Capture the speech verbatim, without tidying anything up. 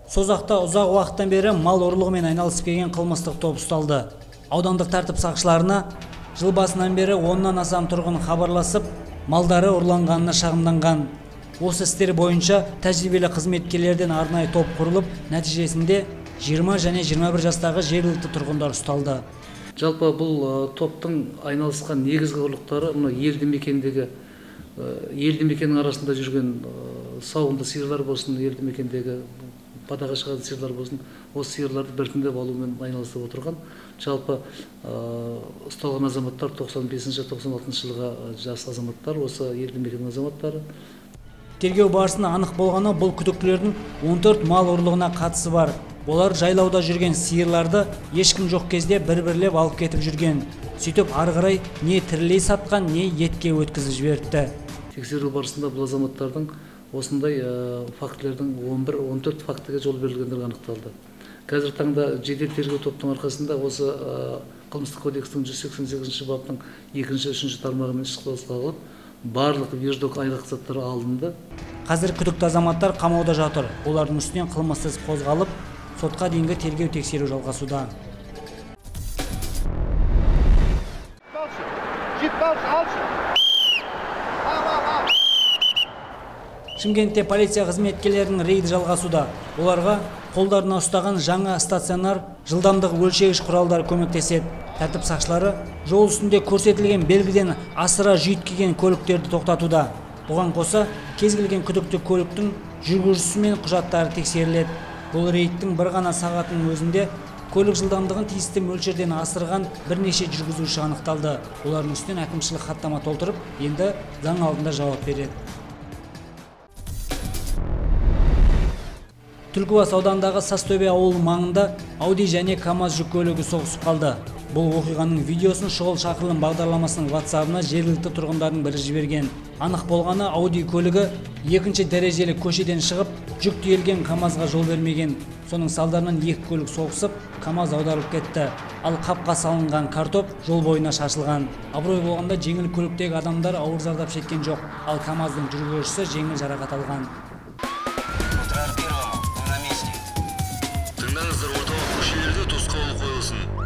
Созақта ұзақ уақыттан бері мал ұрлығымен айналысып келген қылмыстық топ ұсталды. Аудандық тәртіп сақшыларына жыл басынан бері оннан астам тұрғын хабарласып, малдары ұрланғанына шағымданған. Осы істер бойынша тәжірибелі қызметкерлерден арнайы топ құрылып, нәтижесінде жиырма және жиырма бір жастағы жергілікті тұрғындар ұсталды. Жалпы бұл топтың айналысқан негізгі ұрлықтары мына елді мекендегі елді мекеннің арасында жүрген сауынды сиырлар болсын, елді мекендегі падаға шығатын сиырлар болсын, осы сиырларды біртіндеп алумен айналысып отырған. Жалпы ұсталған азаматтар тоқсан бесінші тоқсан алтыншы жылға жас азаматтар, осы елді мекеннің азаматтары. Тергеу барысында анық болғаны, бұл күдіктілердің он төрт мал ұрлығына қатысы бар. Олар жайлауда жүрген сиырларды ешкім жоқ кезде бір-бірлеп алып кетіп жүрген. Сөйтіп ары қарай не тірілей сатқан, не етке өткізіп жіберді. Тексеру барысында бұл азаматтардың осындай фактілердің он бір он төрт фактіге жол берілгендігі анықталды. Қазір таңда жедел тергеу топтың арқасында осы қылмыстық кодекстің жүз сексен сегізінші баптың екінші үшінші тармағымен іс қозғалып, барлық вирдок айлық заттары алынды. Қазір күдікті азаматтар қамауда жатыр. Олардың үстінен қылмыстық іс қозғалып, сотқа дейінгі тергеу тексеру жалғасуда. Шымкентте полиция қызметкерлерінің рейді жалғасуда. Оларға қолдарына ұстаған жаңа стационар жылдамдық өлшегіш құралдар көмектеседі. Тәртіп сақшылары жол үстінде көрсетілген белгіден асыра жүйткіген көліктерді тоқтатуда. Бұған қоса, кез келген күдікті көліктің жүргізушісі мен құжаттары тексеріледі. Бұл рейдтің бір ғана сағатының өзінде көлік жылдамдығын тиісті мөлшерден асырған бірнеше жүргізуші анықталды. Олардың үстінен әкімшілік хаттама толтырып, енді заң алдында жауап береді. Түлкібас аудандағы Сазтөбе ауылы маңында Ауди және КамАЗ жүк көлігі соғысып қалды. Бұл оқиғаның видеосын шұғыл шақырылым бағдарламасының WhatsApp-ына жергілікті тұрғындардың бірі жіберген. Анық болғаны, Ауди көлігі екінші дәрежелі көшеден шығып, жүк тиелген КамАЗға жол бермеген. Соның салдарынан екі көлік соғысып, КамАЗ аударылып кетті. Ал қапқа салынған картоп жол бойына шашылған. Абырой болғанда жеңіл көліктегі адамдар ауыр зардап шеккен жоқ, ал КамАЗдың жүргізушісі жеңіл жарақат алған. Тыңдаңыздар, орталық көшелерде тосқауыл қойылсын.